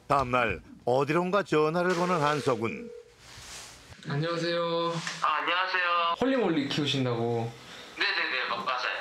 다음날 어디론가 전화를 거는 한석훈. 안녕하세요. 안녕하세요. 홀리몰리 키우신다고. 네네네, 맞아요.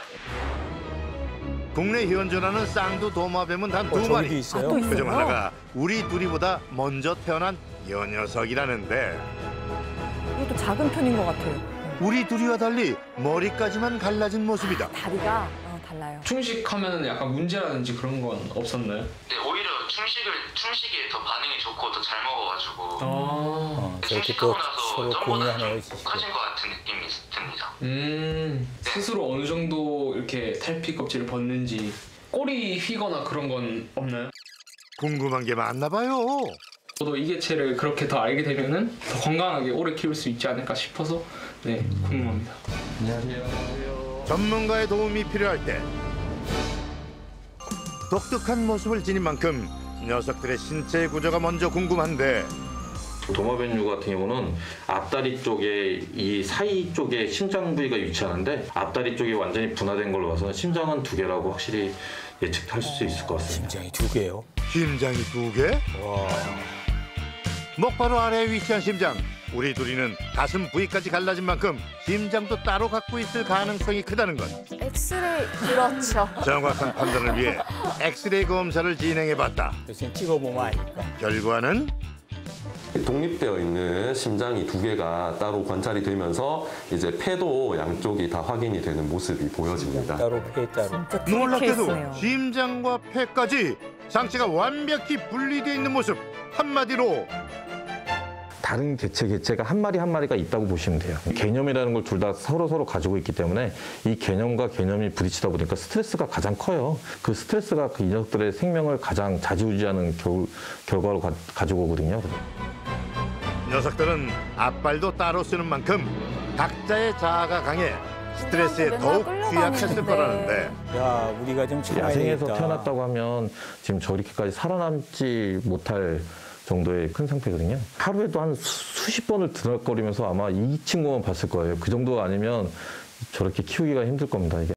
국내 현존하는 쌍두 도마뱀은 단 두 마리. 있어요? 그중 하나가 우리 둘이보다 먼저 태어난 여 녀석이라는데 이것도 작은 편인 것 같아요. 우리 둘이와 달리 머리까지만 갈라진 모습이다. 다리가 달라요. 충식하면 약간 문제라든지 그런 건 없었나요? 네, 오히려 충식이 더 반응이 좋고 더 잘 먹어가지고 저렇게 충식하고 또 나서 서로 전보다 공유하는 좀 것이 커진 것 같은 느낌이 듭니다. 스스로 어느 정도 이렇게 탈피 껍질을 벗는지 꼬리 휘거나 그런 건 없나요? 궁금한 게 많나 봐요. 저도 이 개체를 그렇게 더 알게 되면은 더 건강하게 오래 키울 수 있지 않을까 싶어서 궁금합니다. 전문가의 도움이 필요할 때 독특한 모습을 지닌 만큼 녀석들의 신체 구조가 먼저 궁금한데 도마뱀류 같은 경우는 앞다리 쪽에 이 사이 쪽에 심장 부위가 위치하는데 앞다리 쪽이 완전히 분화된 걸로 봐서는 심장은 2개라고 확실히 예측할 수 있을 것 같습니다. 심장이 2개요? 심장이 2개? 와. 목바로 아래에 위치한 심장. 우리 둘이는 가슴 부위까지 갈라진 만큼 심장도 따로 갖고 있을 가능성이 크다는 것. 엑스레이 그렇죠. 정확한 판단을 위해 엑스레이 검사를 진행해봤다. 지금 찍어보면 아니까. 결과는 독립되어 있는 심장이 2개가 따로 관찰이 되면서 이제 폐도 양쪽이 다 확인이 되는 모습이 보여집니다. 따로 폐 따로. 진짜 놀랍게도 케이스네요. 심장과 폐까지 상체가 완벽히 분리되어 있는 모습. 한마디로 다른 개체가 한 마리 한 마리가 있다고 보시면 돼요. 개념이라는 걸 둘 다 서로 가지고 있기 때문에 이 개념과 개념이 부딪히다 보니까 스트레스가 가장 커요. 그 스트레스가 그 이 녀석들의 생명을 가장 좌지우지하는 결과로 가지고 오거든요. 녀석들은 앞발도 따로 쓰는 만큼 각자의 자아가 강해 스트레스에 맨날 더욱 끌려가는데. 취약했을 거라는데 야, 우리가 좀 참아야 야생에서 되겠다. 태어났다고 하면 지금 저렇게까지 살아남지 못할 정도의 큰 상태거든요. 하루에도 한 수십 번을 드럭거리면서 아마 이 친구만 봤을 거예요. 그 정도 아니면 저렇게 키우기가 힘들 겁니다, 이게.